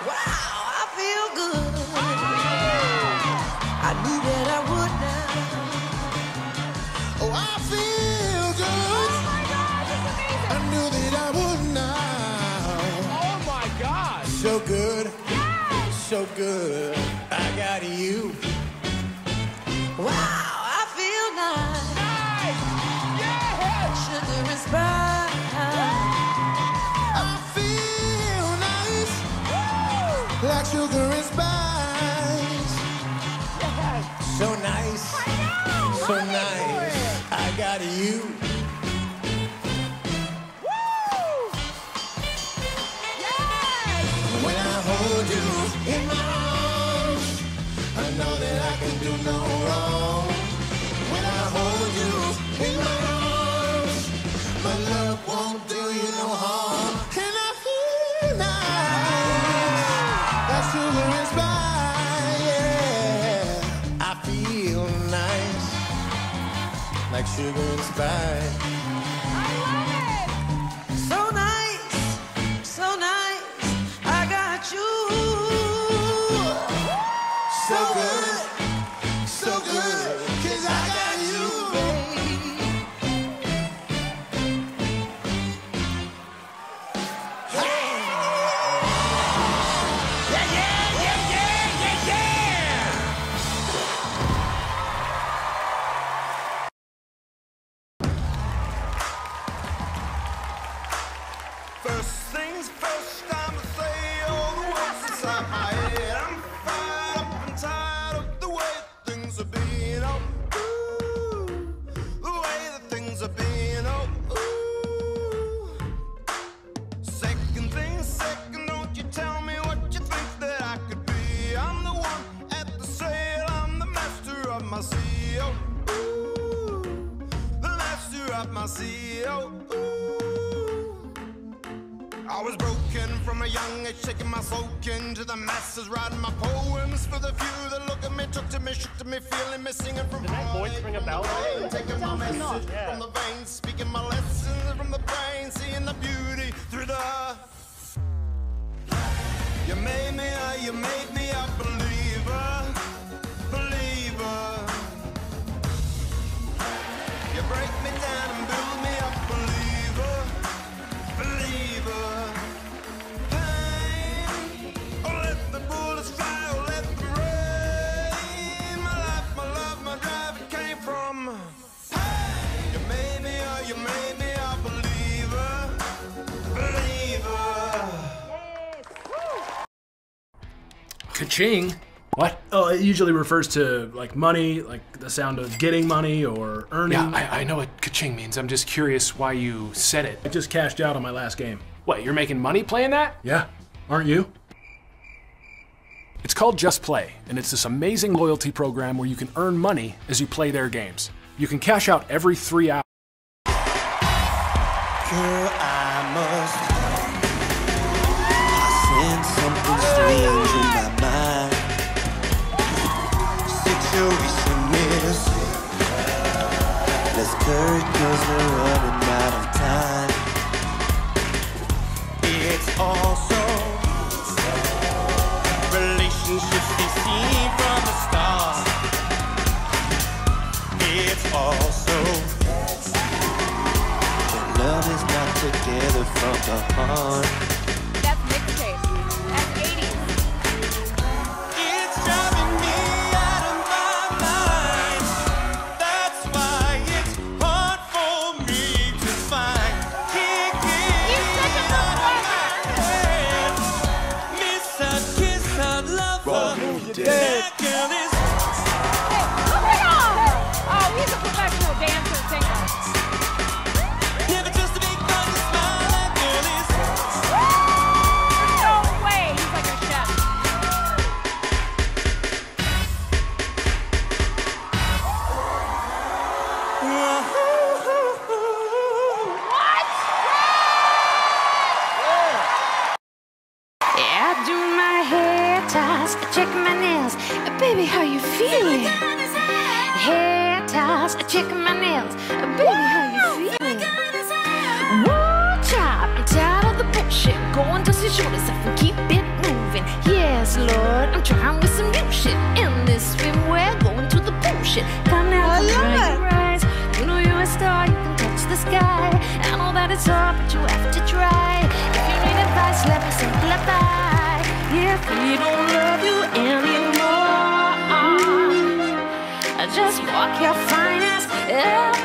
Wow, I feel good. I knew that I would now. Oh, I feel good. Oh my God, that's amazing. I knew that I would now. Oh my God. So good. Yes. So good. I got you. Wow, I feel nice. Nice. Yeah. Sugar and spice. I feel nice. Like sugar and spice. Yes. So nice. I know. So love it. nice. I got you. Woo. Yes. When I hold you in my arms, I know that I can do no wrong. When I hold you in my arms, my love won't do you no harm. And I feel nice, like sugar and spice. Yeah, I feel nice, like sugar and spice. I love it. So nice, so nice, I got you. So good, 'cause I got you, babe. First things first, time to say all the words inside my head. I'm fired up and tired of the way things are being. Oh, ooh, the way that things are being. Oh, ooh. Second things second, don't you tell me what you think that I could be. I'm the one at the sail, I'm the master of my sea. Oh, ooh, the master of my sea. Oh, ooh. I was broken from a young age, taking my soak into the masses, writing my poems for the few that look at me, took to me, shook to me, feeling me, singing from Did that voice ring a bell? taking my message Yeah. from the veins, speaking my lessons from the brain, seeing the beauty through the. You made me a believer, believer. You break me down and build me up, believer, believer. Pain, oh let the bullets fly, oh let them rain. My life, my love, my drive, it came from. You made me a believer, believer. Ka-ching? What? Oh, it usually refers to like money, like the sound of getting money or earning. Yeah, I know what ka-ching means. I'm just curious why you said it. I just cashed out on my last game. What, you're making money playing that? Yeah, aren't you? It's called Just Play, and it's this amazing loyalty program where you can earn money as you play their games. You can cash out every 3 hours. Girl, I must sense something strange in my mind. Situation missing. Let's curry 'cause we're running out of time. It's also relationships they see from the start. It's also love is not together from the heart. That's mixtape. That's 80s. It's driving me out of my mind. That's why it's hard for me to find. He's such a performer. Miss a kiss, I love her. That girl is Hey, look at him. Oh, he's a professional dancer, singer. never just a big fun to smile. That girl is No way. He's like a chef. What? Yeah, I do my hair toss, I check my nails. Baby, how you feeling? Hair toss, I check my nails. Baby, how you feeling? Woo, chop, I'm tired of the pressure. Go and dust your shoulders off and keep it moving. yes, Lord. I'm trying with some new shit in this swimwear, going to the bullshit. Come now, come dry your eyes. You know you're a star, you can touch the sky. I know that it's hard, but you have to try. If you need advice, let me simplify. If we don't love you anymore, just walk your finest.